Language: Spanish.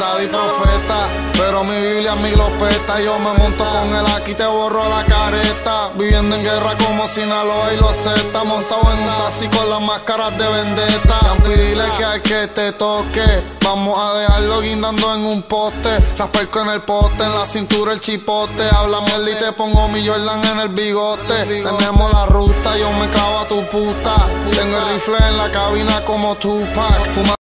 Daddy profeta, pero mi Biblia es mi glopeta. Yo me monto con él aquí, te borro la careta. Viviendo en guerra como Sinaloa y los Z. Montado en un taxi con las máscaras de vendetta. Dile que al que te toque, vamos a dejarlo guindando en un poste. Las perco en el poste, en la cintura el chipote. Habla mierda y te pongo mi Jordan en el bigote. Tenemos la ruta, yo me clavo a tu puta. Tengo el rifle en la cabina como Tupac.